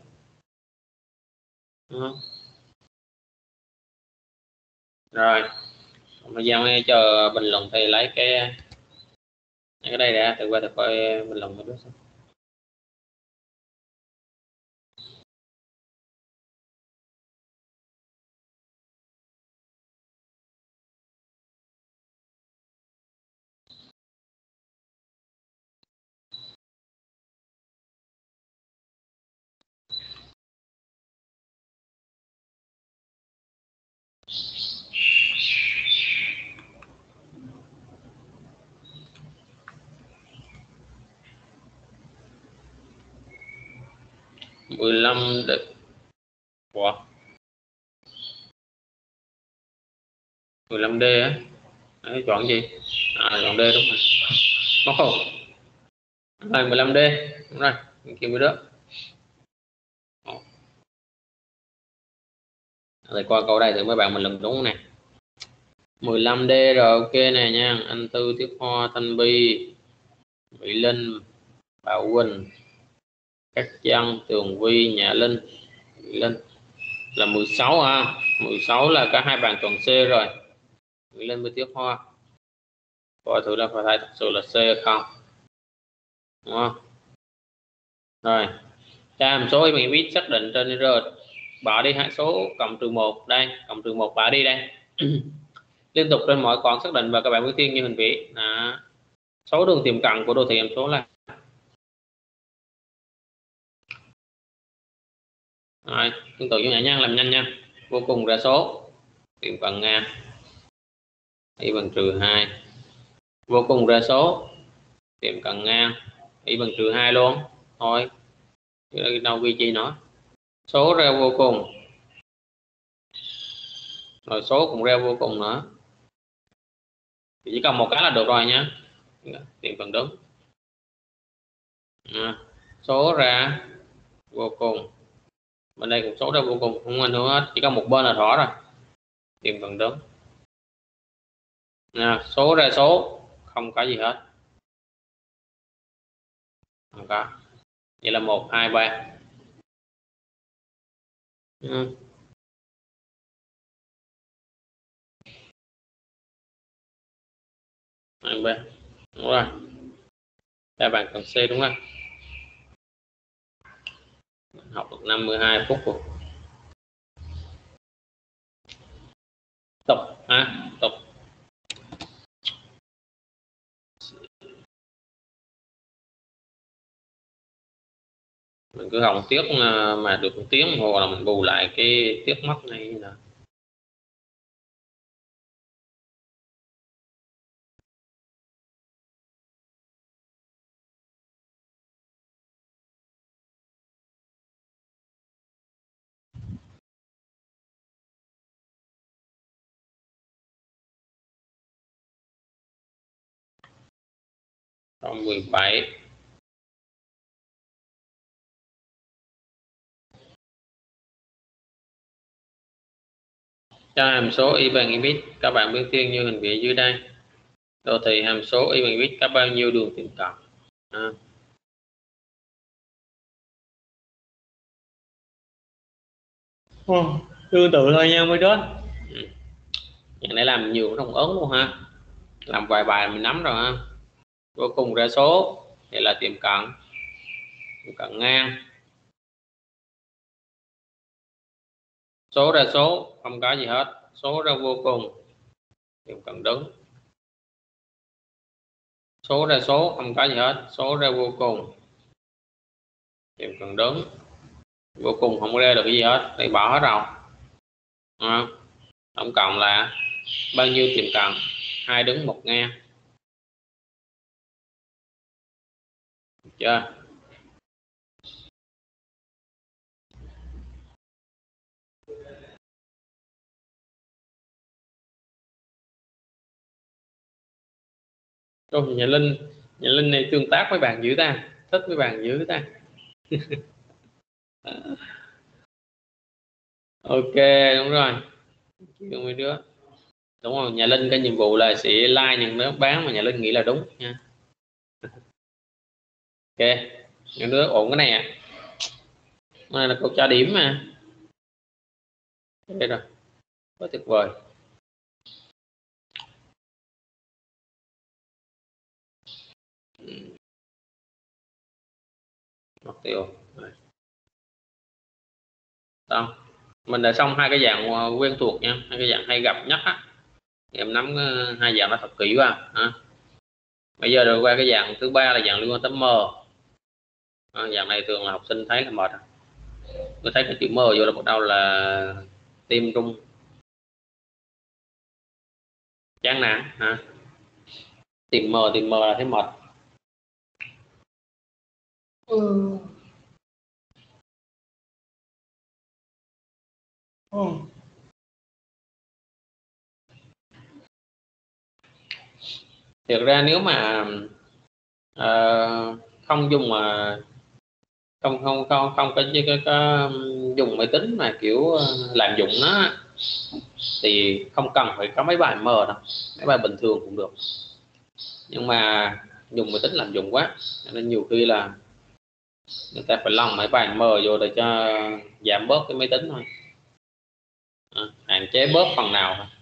Rồi thời gian này chờ bình luận thì lấy cái đây đã, từ qua từ coi bình luận một chút xem. Mười lăm được. Ủa? 15D á. Đấy, chọn gì? Chọn D đúng rồi. Đúng không? Rồi 15D. Đúng rồi, kia mới đó. Rồi qua câu đây thì mấy bạn mình lần đúng nè. 15D rồi, ok nè nha. Anh Tư, Tiếp Hoa, Thanh Bi, Mỹ Linh, Bảo Quỳnh, Cát Trân, Tường Vi, Nhã Linh, Mỹ Linh là 16 ha. 16 là cả hai bạn chọn C rồi. Mỹ Linh với Tiếp Hoa. Coi thử là phải thật sự là C không, đúng không? Rồi, hàm số mình biết xác định trên R bỏ đi hãy số cộng trừ 1 đây, cộng trừ 1 bỏ đi đây. Liên tục trên mọi con xác định và các bạn ưu tiên như hình vẽ. Đó. Số đường tiềm cận của đồ thị hàm số là rồi, tương tự như nhã nhân làm nhanh nha. Vô cùng ra số tiềm cận ngang y bằng trừ 2. Vô cùng ra số tiềm cận ngang y bằng trừ 2 luôn thôi, đâu ghi chi nữa. Số ra vô cùng rồi số cũng ra vô cùng nữa, chỉ cần một cái là được rồi nhé, tiệm cận đúng. Số ra vô cùng, bên đây cũng số ra vô cùng, không ảnh hưởng hết, chỉ cần một bên là thỏa rồi, tiệm cận đúng. Số ra số không có gì hết, không có, vậy là 1 2 3. Hai ba, đúng rồi, đáp bạn cần C đúng không? Học được 52 phút rồi. Tục tục mình cứ học tiếp mà được một tiếng hồ là mình bù lại cái tiết mất này là trong 17. Cho hàm số y bằng x, các bạn ưu tiên như hình vẽ dưới đây. Đồ thị hàm số y bằng x có bao nhiêu đường tiệm cận? Tương tự thôi nha mấy đứa. Nhận để làm nhiều không ớn luôn ha, làm vài bài mình nắm rồi ha. Vô cùng ra số thì là tiệm cận ngang, số ra số không có gì hết, số ra vô cùng tiệm cận đúng, số ra số không có gì hết, số ra vô cùng tiệm cận đúng, vô cùng không ra được cái gì hết thì bỏ hết rồi. Tổng cộng là bao nhiêu tiệm cận? 2 đứng 1 ngang, được chưa? Rồi nhà Linh này tương tác với bạn dữ ta, thích với bạn dữ ta. Ok, đúng rồi, mấy đứa đúng rồi. Nhà Linh cái nhiệm vụ là sẽ like những đứa bán mà nhà Linh nghĩ là đúng nha. Ok, những đứa ổn cái này này là câu trả điểm mà. Đây rồi, quá tuyệt vời. Mất tiêu xong, mình đã xong hai cái dạng quen thuộc nha, hai cái dạng hay gặp nhất á. Em nắm hai dạng đó thật kỹ vào. Bây giờ rồi qua cái dạng thứ ba là dạng liên quan tới M. Dạng này thường là học sinh thấy là mệt. Tôi thấy cái chữ M vô là bắt đầu là tim rung, chán nản tìm M là thấy mệt. Thực ra nếu mà không dùng mà không có dùng máy tính mà kiểu làm dụng nó thì không cần phải có mấy bài M đâu, mấy bài bình thường cũng được, nhưng mà dùng máy tính làm dụng quá nên nhiều khi là người ta phải lòng mấy bài M vô để cho giảm bớt cái máy tính thôi, hạn chế bớt phần nào thôi.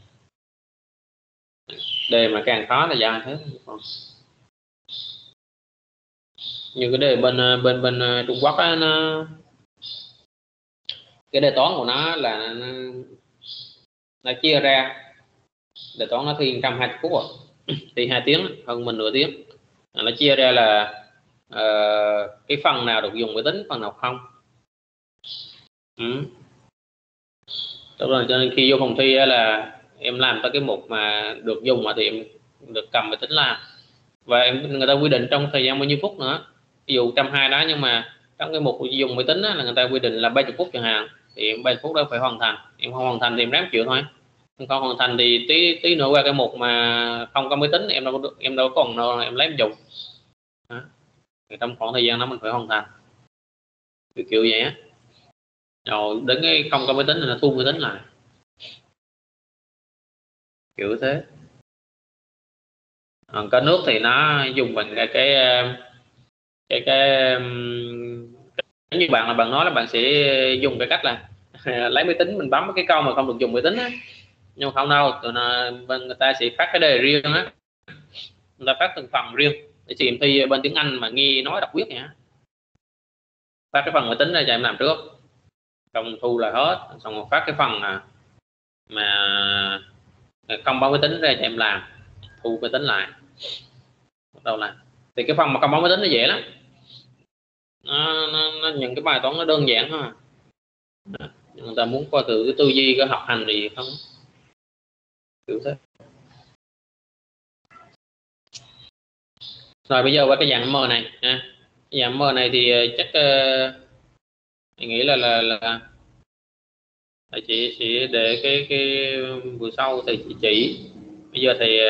Đề mà càng khó là do thế. Như cái đề bên Trung Quốc á, cái đề toán của nó là nó chia ra, đề toán nó thi 120 phút rồi, thi 2 tiếng, hơn mình nửa tiếng. Nó chia ra là cái phần nào được dùng máy tính, phần nào không. Đúng rồi, cho nên khi vô phòng thi là em làm tới cái mục mà được dùng mà thì em được cầm máy tính làm, và người ta quy định trong thời gian bao nhiêu phút nữa. Ví dụ 120 đó, nhưng mà trong cái mục dùng máy tính đó, là người ta quy định là 30 phút chẳng hạn, thì em 30 phút đó phải hoàn thành. Em không hoàn thành thì em ráng chịu thôi. Em không hoàn thành thì tí nữa qua cái mục mà không có máy tính em đâu còn đâu em lấy em dùng đó. Thì trong khoảng thời gian đó mình phải hoàn thành, kiểu vậy á. Rồi đến cái không có máy tính thì nó thu máy tính lại, kiểu thế. Có nước thì nó dùng bằng cái như bạn là bạn nói là bạn sẽ dùng cái cách là lấy máy tính mình bấm cái câu mà không được dùng máy tính á. Nhưng mà không đâu, người ta sẽ phát cái đề riêng á, người ta phát từng phần riêng để tìm thi bên tiếng Anh mà nghe nói đọc viết nha. Phát cái phần máy tính ra cho em làm trước, xong thu là hết, xong rồi phát cái phần mà không báo máy tính ra cho em làm, thu máy tính lại, bắt đầu làm. Thì cái phần mà không báo máy tính nó dễ lắm, nó những cái bài toán nó đơn giản thôi. Người ta muốn coi thử cái tư duy cái học hành gì không, kiểu thế. Rồi bây giờ qua cái dạng M này nha. Cái dạng M này thì chắc mình nghĩ là chị sẽ để cái buổi sau thì chị chỉ. Bây giờ thì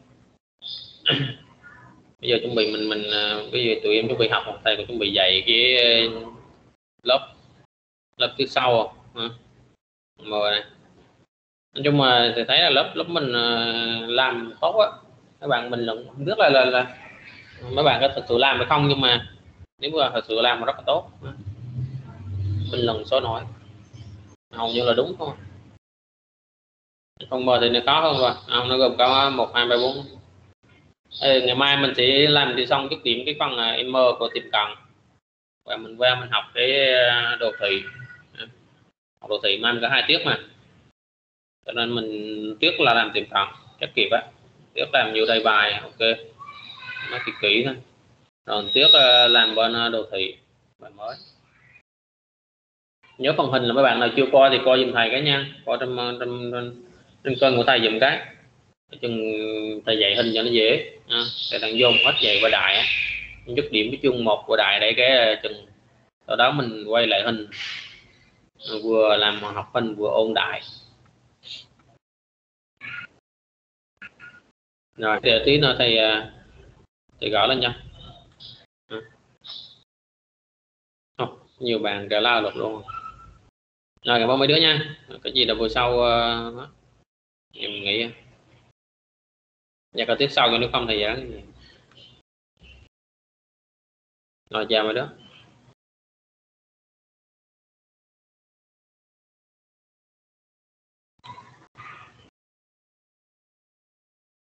bây giờ chuẩn bị mình bây giờ tụi em chuẩn bị học, một thầy cũng chuẩn bị dạy cái lớp lớp thứ sau không? M này, nói chung mà thì thấy là lớp lớp mình làm tốt á. Các bạn mình luận không biết là mấy bạn có thực sự làm hay không, nhưng mà nếu mà thật sự làm mà rất là tốt, bình luận số nổi hầu như là đúng thôi. Phần M thì nó khó hơn rồi, không, nó gồm có 1 2 3 4. Ngày mai mình sẽ làm thì xong dứt điểm cái phần M của tiệm cận, và mình qua mình học cái đồ thị. Học đồ thị mai mình có 2 tiết mà, cho nên mình trước là làm tiệm cận chắc kịp á, trước làm nhiều đầy bài ok, nó kỹ kỹ thôi, rồi trước làm bên đồ thị bài mới. Nhớ phần hình là mấy bạn nào chưa coi thì coi giùm thầy cái nha, coi trên kênh của thầy giùm cái, chừng thầy dạy hình cho nó dễ. Thầy đang dồn hết dạy qua đại á, dứt điểm cái chương một của đại để cái chừng sau đó mình quay lại hình, vừa làm học hình vừa ôn đại. Rồi để tí nữa thầy gõ lên nha. Nhiều bạn trả lao được luôn. Rồi cảm ơn mấy đứa nha, cái gì là buổi sau em nghĩ và có tiếp sau, nếu không thì gì. Rồi chào mấy đứa.